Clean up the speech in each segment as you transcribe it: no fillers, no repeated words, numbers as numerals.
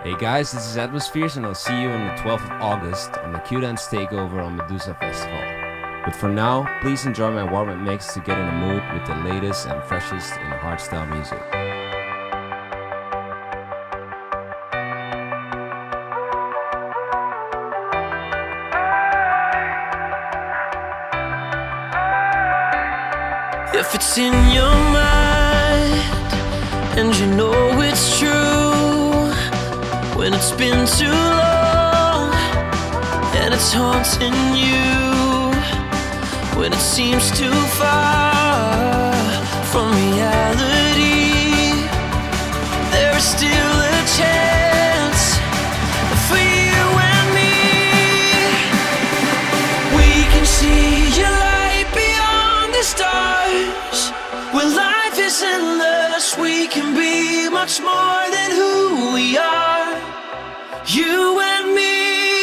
Hey guys, this is Atmospheres, and I'll see you on the 12th of August on the Q-Dance Takeover on Medusa Festival. But for now, please enjoy my warm-up mix to get in the mood with the latest and freshest in hardstyle music. If it's in your mind and you know it's true, when it's been too long and it's haunting you, when it seems too far from reality, there is still a chance for you and me. We can see your light beyond the stars. Where life is endless, we can be much more than who we are. You and me.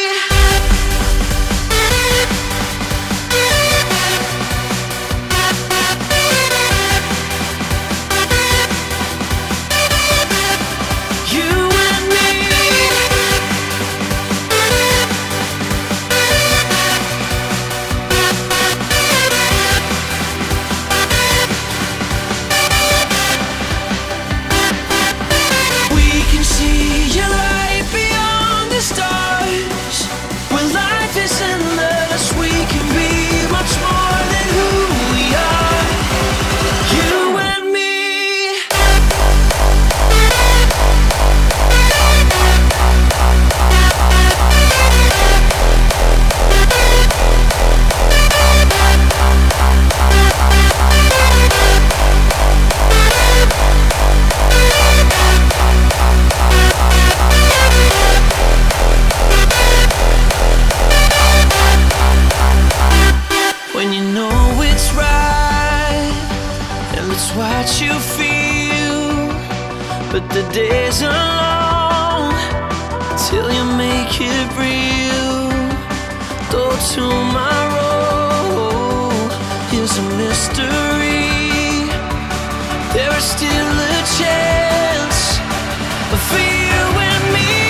What you feel, but the days are long till you make it real. Though tomorrow is a mystery, there is still a chance for you and me.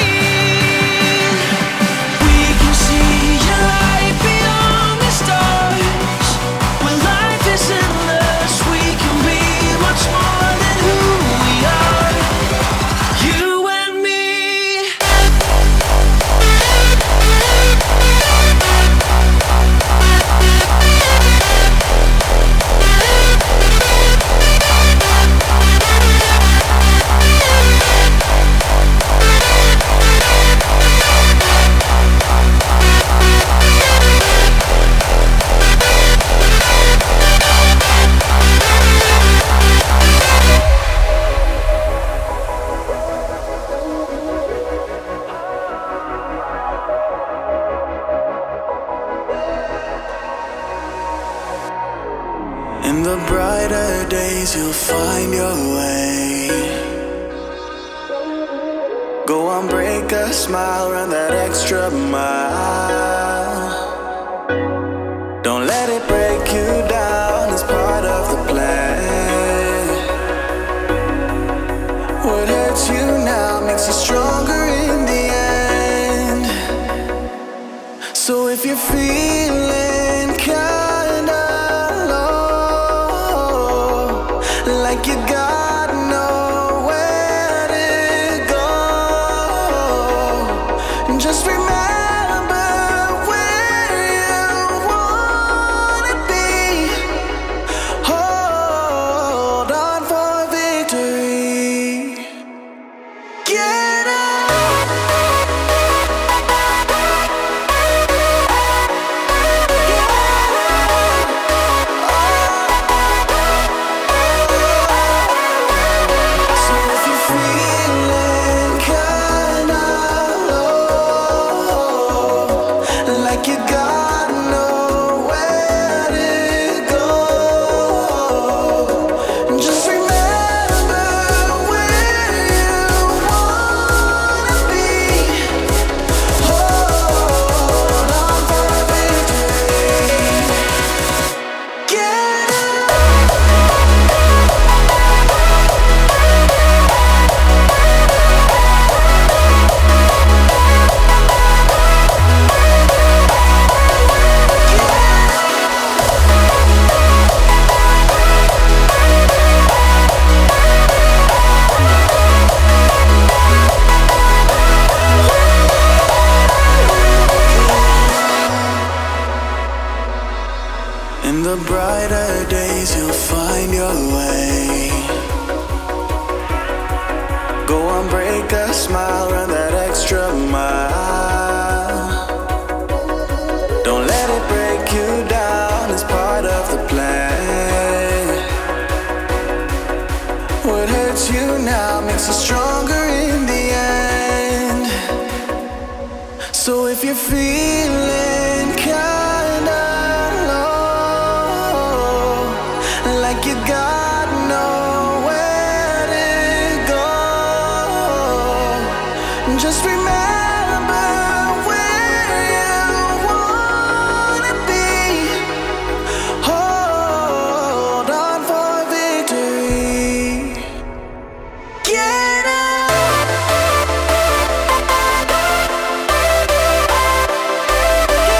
We can see your light beyond the stars. When life is endless, we can be much more than who we are. You and me. In the brighter days you'll find your way. Go on, break a smile, run that extra mile. Don't let it break you down, it's part of the plan. What hurts you now makes you stronger in the end. So if you're feeling like you got nowhere to go, just remember where you wanna be. Hold on for victory. Get up. break a smile, run that extra mile. Don't let it break you down, it's part of the plan. What hurts you now makes you stronger in the end. So if you're feeling kinda low, like you got nowhere to go, just remember where you wanna be. Hold on for victory. Get up. Get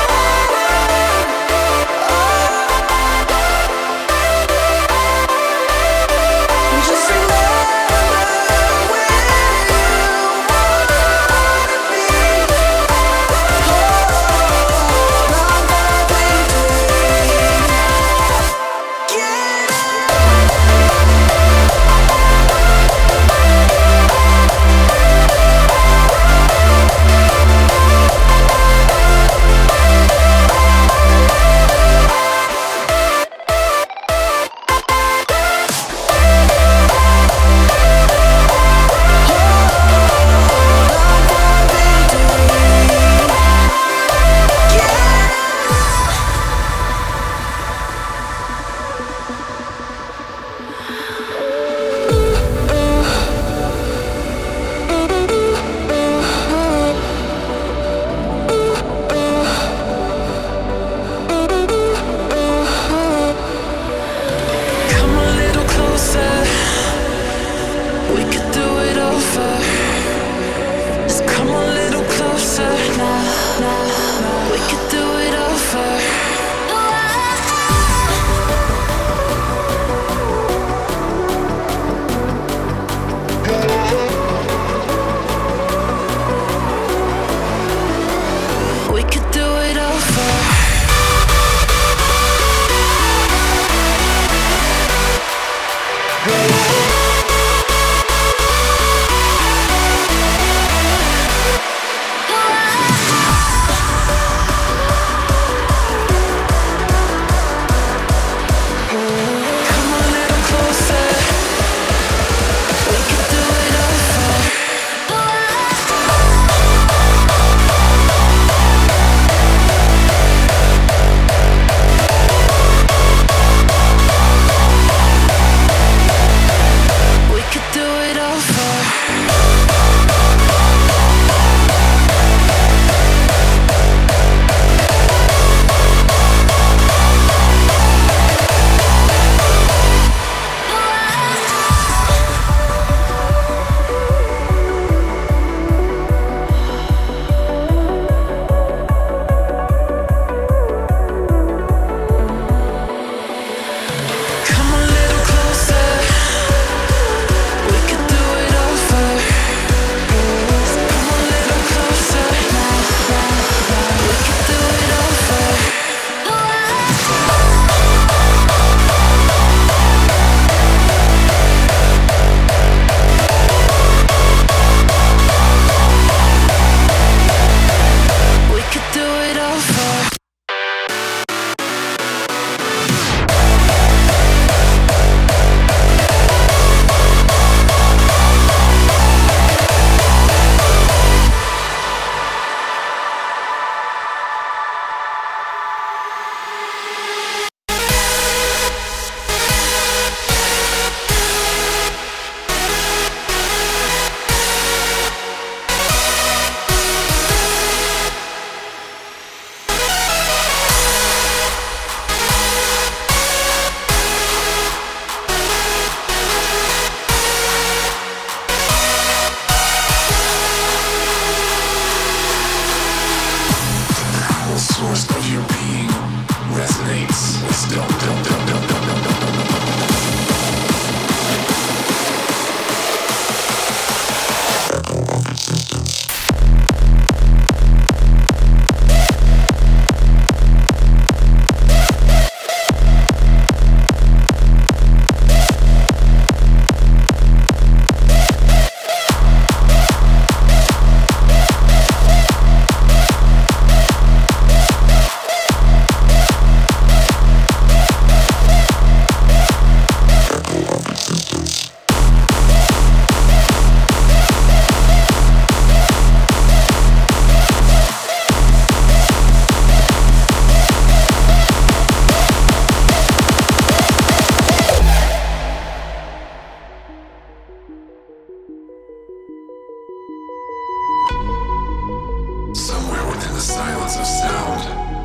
the silence of sound.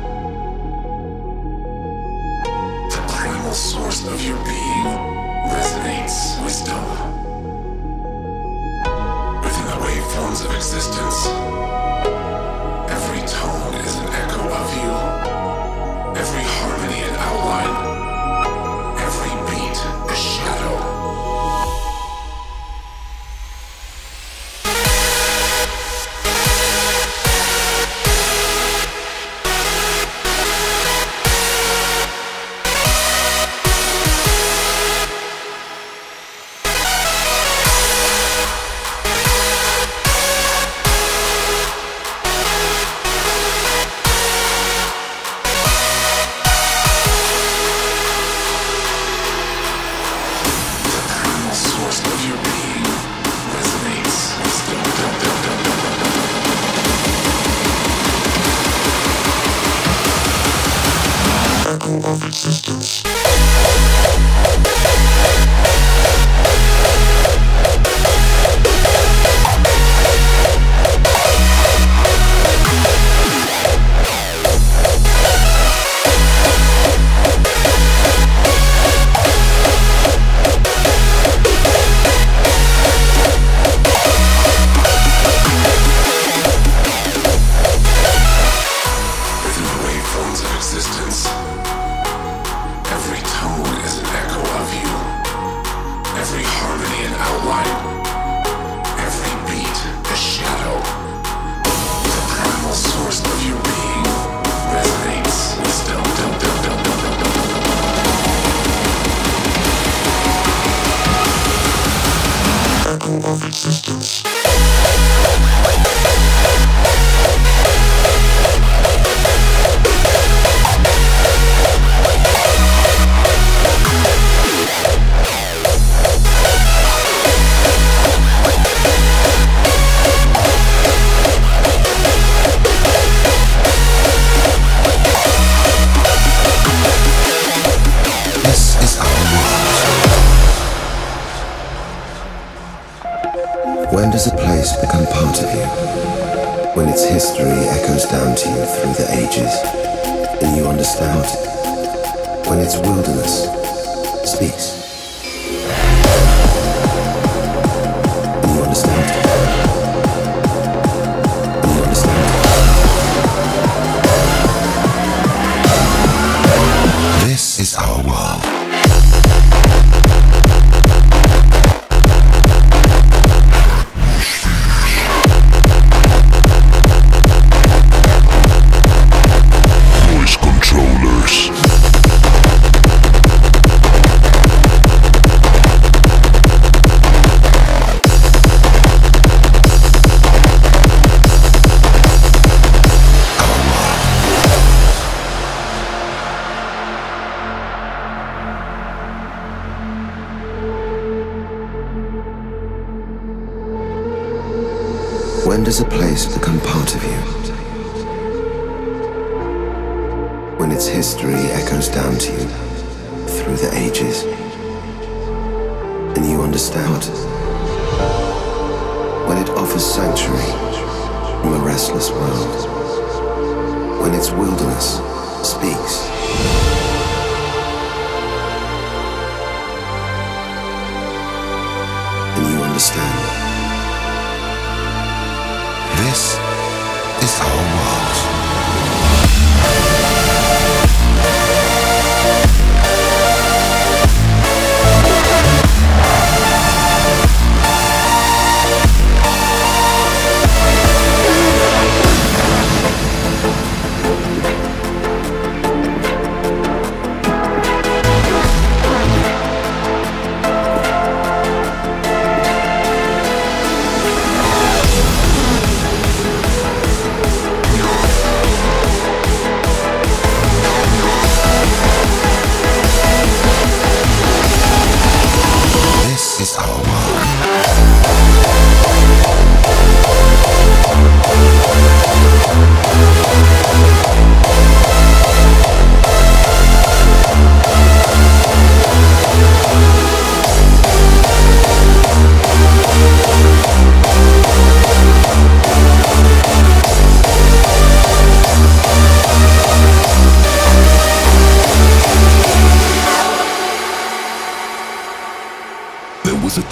The primal source of your being resonates wisdom. Within the waveforms of existence, every tone is an echo of you. Every harmony and outline, every beat a shadow. When does a place become part of you? When its history echoes down to you through the ages, and you understand it. When its wilderness speaks, and you understand it. And you understand it. This is our world. When does a place become part of you? When its history echoes down to you through the ages, and you understand. When it offers sanctuary from a restless world. When its wilderness speaks. And you understand. This is our world.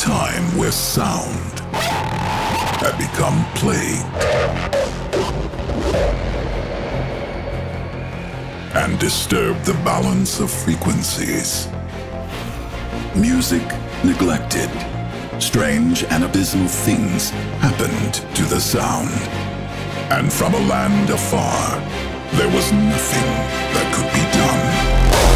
time where sound had become plague and disturbed the balance of frequencies. Music neglected. Strange and abysmal things happened to the sound. And from a land afar, there was nothing that could be done.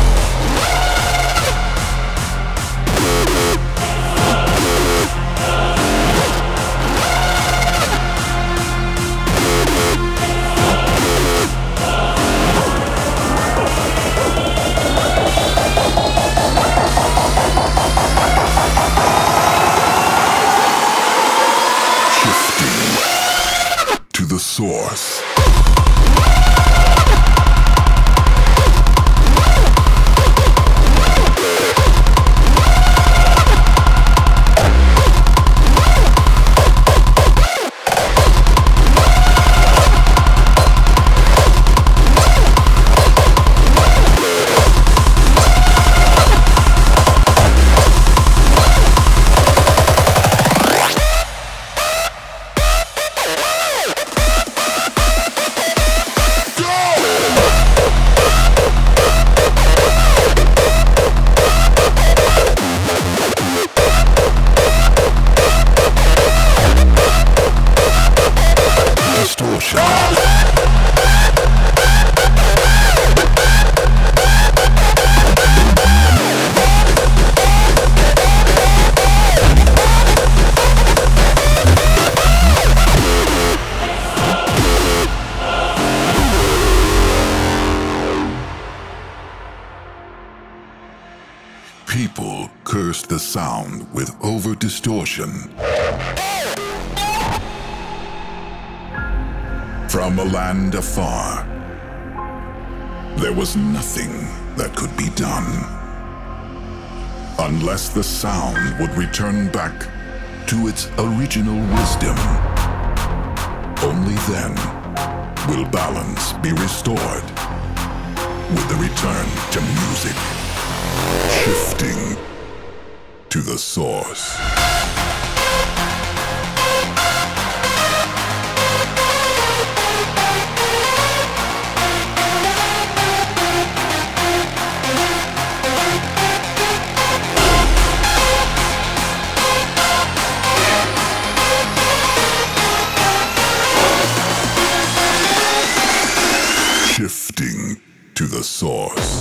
To the source. People cursed the sound with over-distortion. From a land afar, there was nothing that could be done unless the sound would return back to its original wisdom. Only then will balance be restored with the return to music. Shifting to the source. Shifting to the source.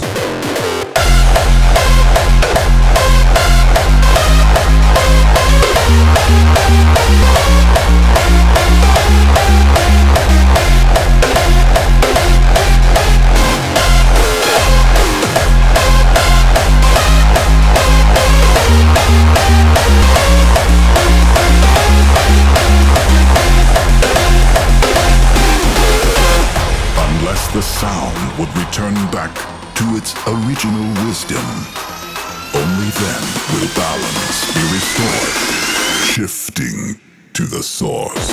Unless the sound would return back to its original wisdom, only then will balance be restored. Shifting to the source.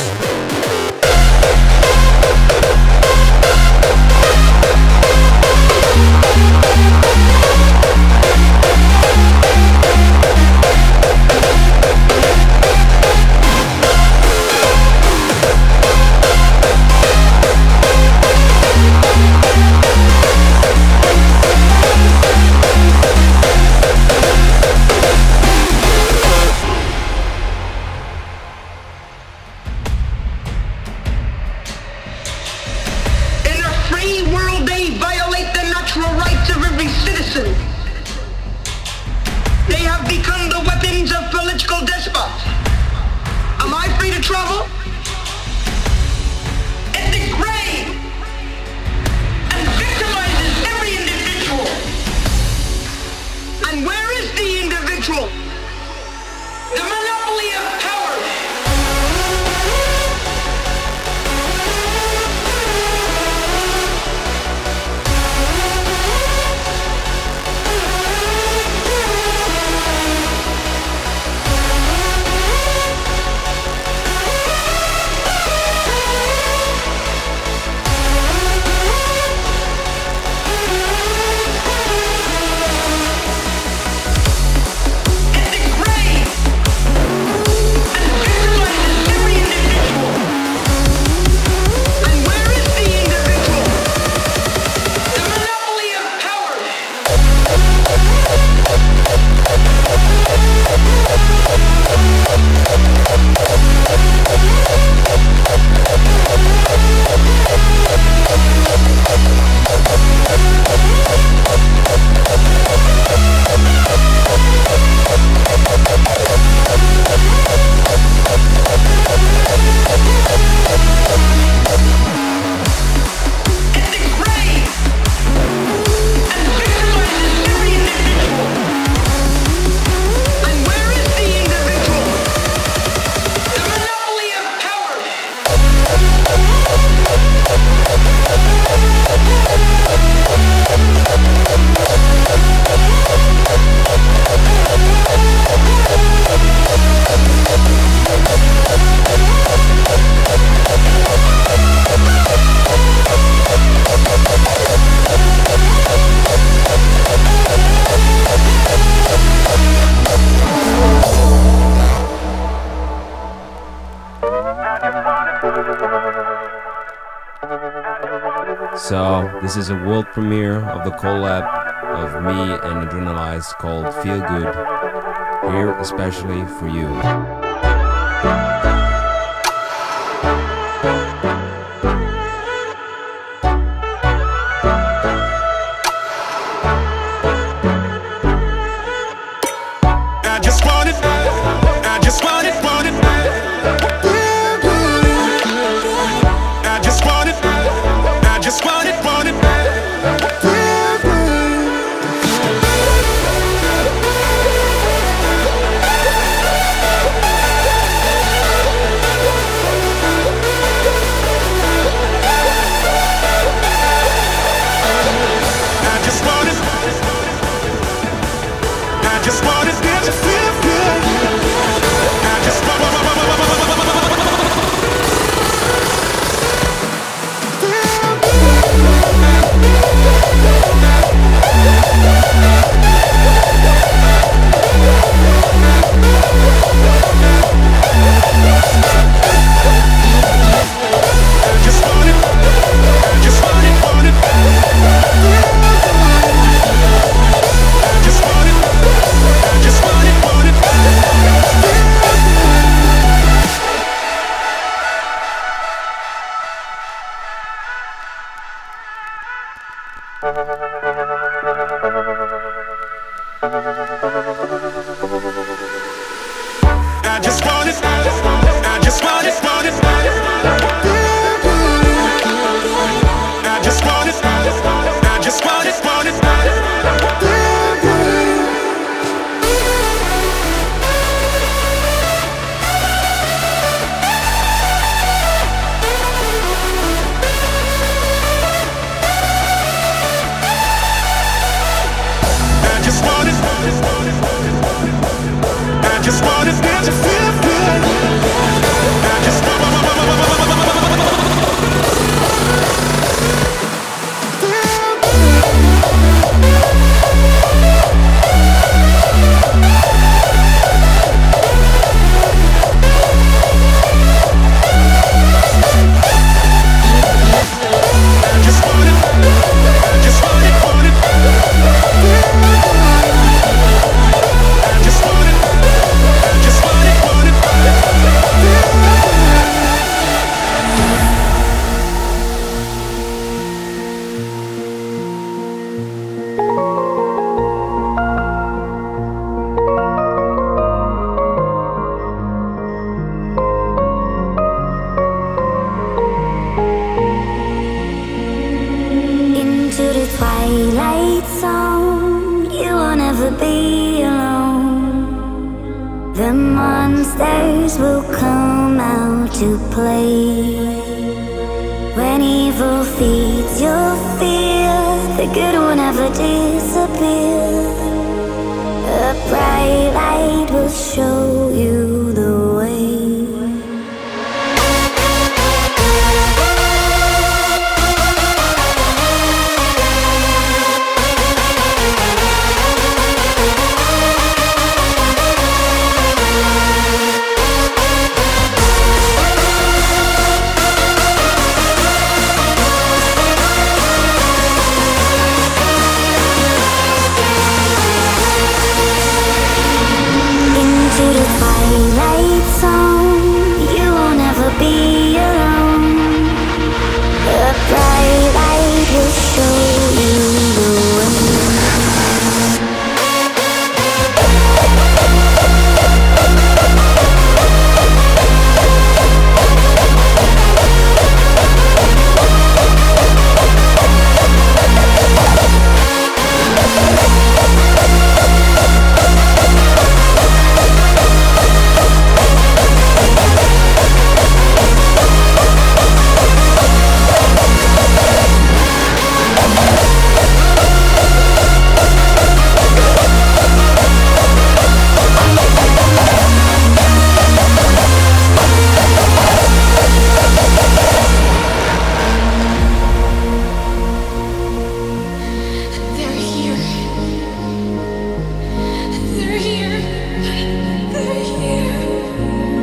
So this is a world premiere of the collab of me and Adrenalize called Feel Good, here especially for you.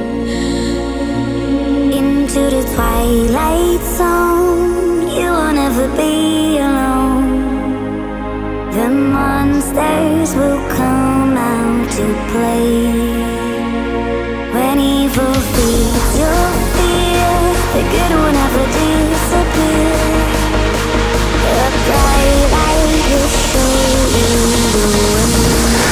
twilight zone. You will never never be alone. The monsters will come out to play. When evil feeds your fear, the good will never disappear. A bright light will show you the way.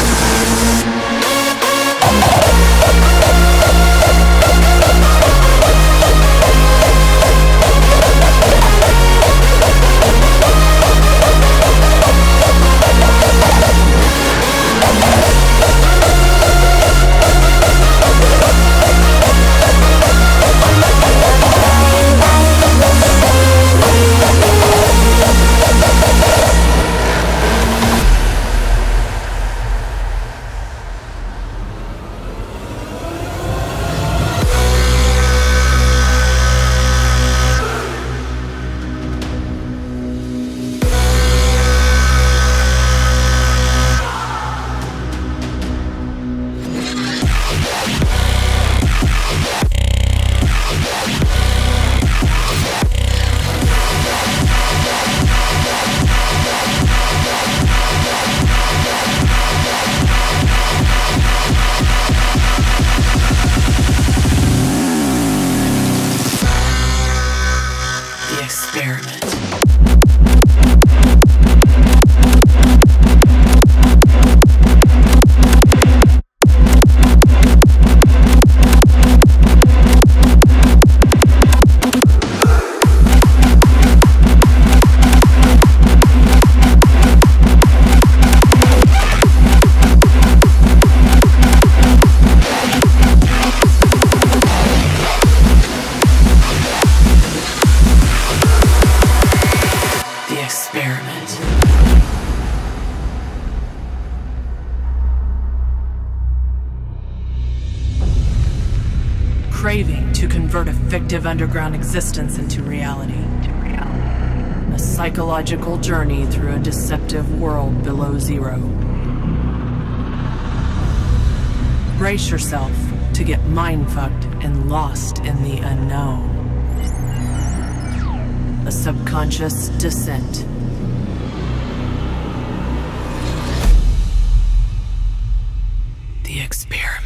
Craving to convert a fictive underground existence into reality. A psychological journey through a deceptive world below zero. Brace yourself to get mind-fucked and lost in the unknown. A subconscious descent. The experiment.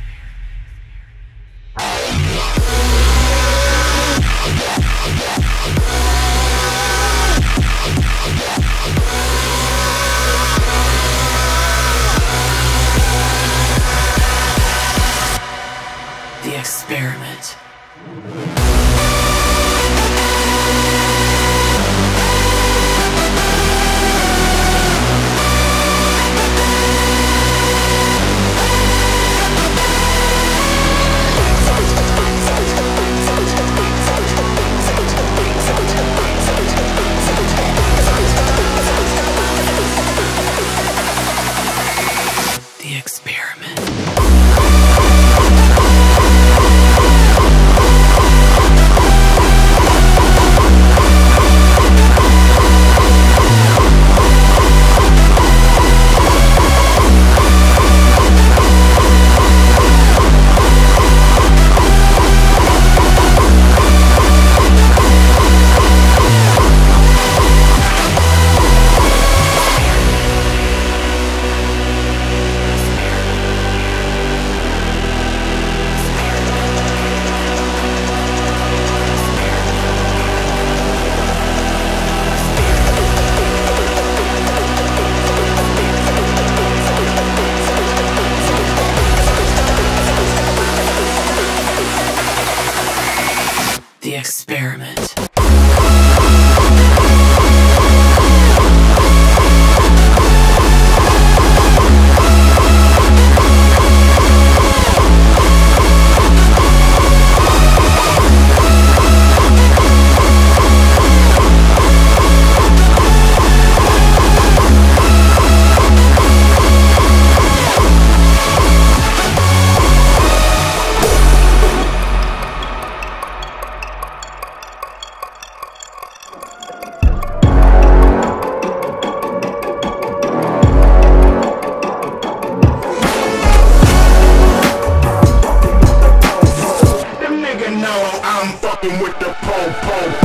The experiment. The experiment. The experiment. With the po-po